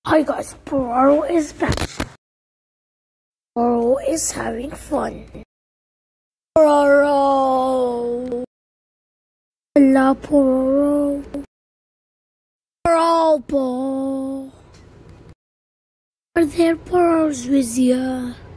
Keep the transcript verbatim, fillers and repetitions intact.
Hi guys, Pororo is back. Pororo is having fun. Pororo! Hello, Pororo. Pororo! Are there Pororos with you?